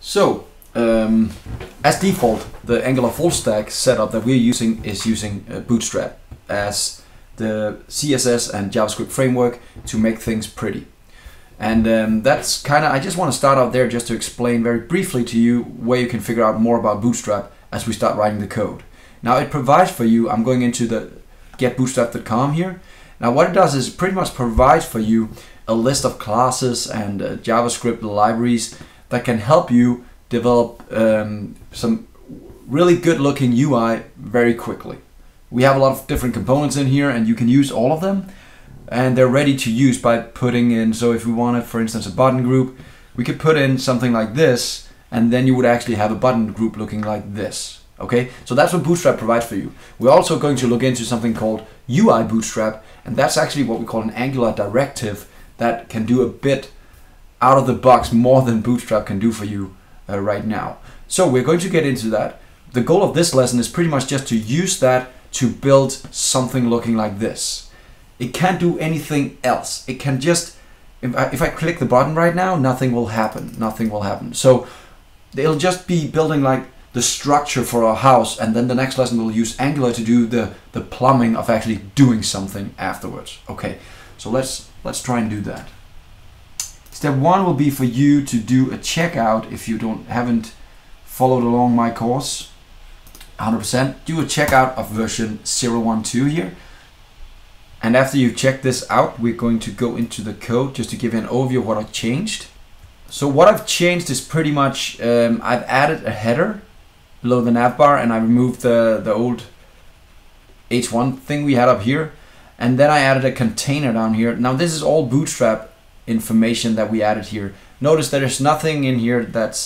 So, as default, the Angular full stack setup that we're using is using Bootstrap as the CSS and JavaScript framework to make things pretty. And that's kind of, I just want to start out there just to explain very briefly to you where you can figure out more about Bootstrap as we start writing the code. Now it provides for you, I'm going into the getbootstrap.com here. Now what it does is pretty much provides for you a list of classes and JavaScript libraries that can help you develop some really good looking UI very quickly. We have a lot of different components in here and you can use all of them, and they're ready to use by putting in, so if we wanted, for instance, a button group, we could put in something like this, and then you would actually have a button group looking like this. Okay, so that's what Bootstrap provides for you. We're also going to look into something called UI Bootstrap, and that's actually what we call an Angular directive that can do a bit out of the box more than Bootstrap can do for you right now. So we're going to get into that. The goal of this lesson is pretty much just to use that to build something looking like this. It can't do anything else. It can just, if I click the button right now, nothing will happen. Nothing will happen. So it'll just be building like the structure for our house, and then the next lesson we'll use Angular to do the plumbing of actually doing something afterwards. Okay, so let's try and do that. Step one will be for you to do a checkout if you haven't followed along my course 100%. Do a checkout of version 0.12 here. And after you've checked this out, we're going to go into the code just to give you an overview of what I've changed. So what I've changed is pretty much, I've added a header below the navbar, and I removed the old H1 thing we had up here. And then I added a container down here. Now this is all Bootstrap information that we added here. Notice there's nothing in here that's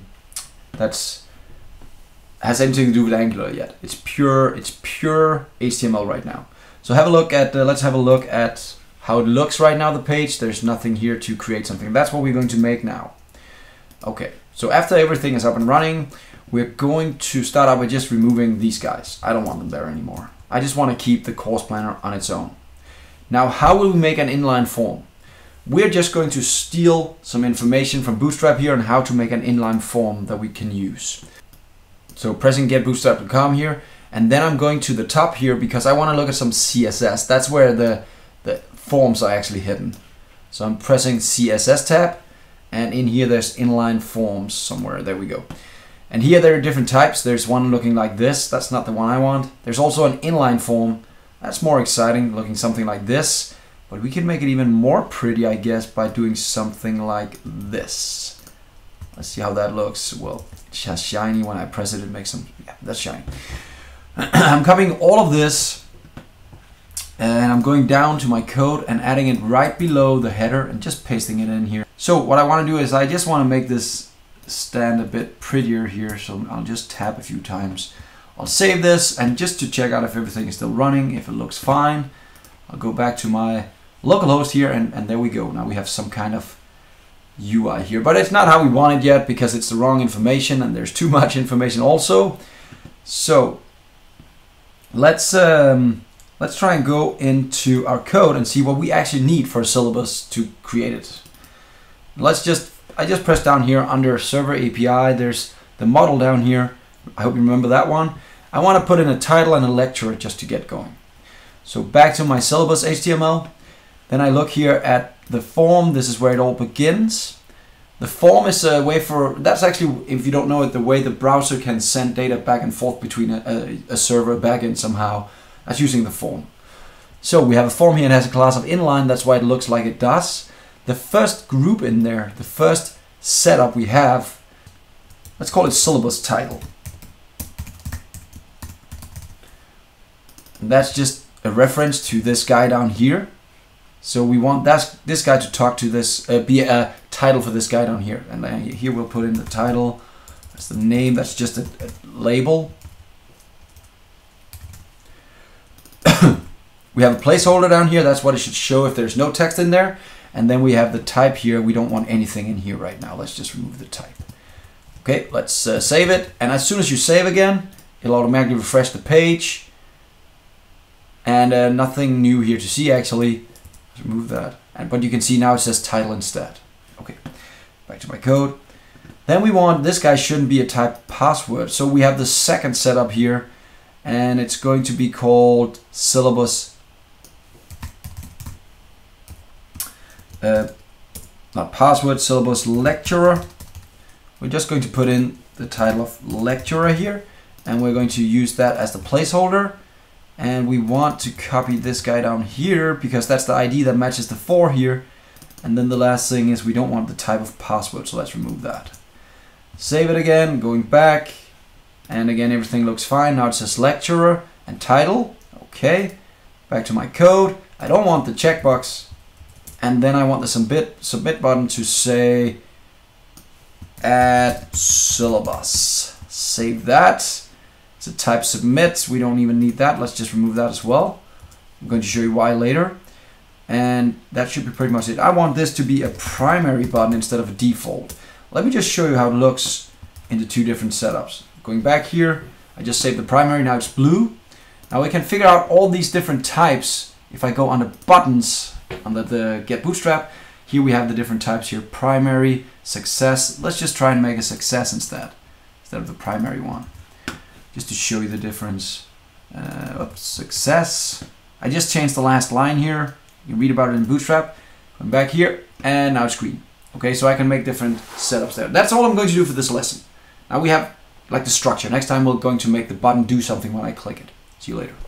has anything to do with Angular yet. It's pure HTML right now. So have a look at, let's have a look at how it looks right now, the page. There's nothing here to create something. That's what we're going to make now. Okay, so after everything is up and running, we're going to start out by just removing these guys. I don't want them there anymore. I just want to keep the course planner on its own. Now, how will we make an inline form? We're just going to steal some information from Bootstrap here on how to make an inline form that we can use. So pressing getbootstrap.com here, and then I'm going to the top here because I want to look at some CSS. That's where the forms are actually hidden. So I'm pressing CSS tab, and in here there's inline forms somewhere. There we go. And here there are different types. There's one looking like this. That's not the one I want. There's also an inline form. That's more exciting, looking something like this. But we can make it even more pretty, I guess, by doing something like this. Let's see how that looks. Well, it's just shiny. When I press it, it makes some, yeah, that's shiny. I'm copying all of this, and I'm going down to my code and adding it right below the header and just pasting it in here. So what I want to do is I just want to make this stand a bit prettier here, so I'll just tap a few times. I'll save this, and just to check out if everything is still running, if it looks fine, I'll go back to my localhost here, and there we go. Now we have some kind of UI here, but it's not how we want it yet because it's the wrong information and there's too much information also. So let's try and go into our code and see what we actually need for a syllabus to create it. I just press down here under server API. There's the model down here. I hope you remember that one. I want to put in a title and a lecture just to get going. So back to my syllabus HTML. Then I look here at the form. This is where it all begins. The form is a way for, that's actually, if you don't know it, the way the browser can send data back and forth between a server backend somehow. That's using the form. So we have a form here and has a class of inline. That's why it looks like it does. The first group in there, the first setup we have, let's call it syllabus title. And that's just a reference to this guy down here. So we want this guy to talk to this, be a title for this guy down here. And here we'll put in the title. That's the name. That's just a label. We have a placeholder down here. That's what it should show if there's no text in there. And then we have the type here. We don't want anything in here right now. Let's just remove the type. Okay, let's save it. And as soon as you save again, it'll automatically refresh the page. And nothing new here to see actually. Let's remove that. But you can see now it says title instead. Okay, back to my code. Then we want, this guy shouldn't be a type password. So we have the second setup here, and it's going to be called syllabus. Not password, syllabus lecturer. We're just going to put in the title of lecturer here, and we're going to use that as the placeholder. And we want to copy this guy down here because that's the ID that matches the 4 here. And then the last thing is we don't want the type of password, so let's remove that. Save it again, going back, and again everything looks fine. Now it says lecturer and title. Okay, back to my code. I don't want the checkbox, and then I want the submit button to say add syllabus. Save that. It's a type submit. We don't even need that. Let's just remove that as well. I'm going to show you why later. And that should be pretty much it. I want this to be a primary button instead of a default. Let me just show you how it looks in the 2 different setups. Going back here, I just saved the primary, now it's blue. Now we can figure out all these different types. If I go under buttons, under the get bootstrap, here we have the different types here. Primary, success. Let's just try and make a success instead of the primary one. Just to show you the difference. Success. I just changed the last line here. You can read about it in Bootstrap. Going back here, and now it's green. Okay, so I can make different setups there. That's all I'm going to do for this lesson. Now we have like the structure. Next time we're going to make the button do something when I click it. See you later.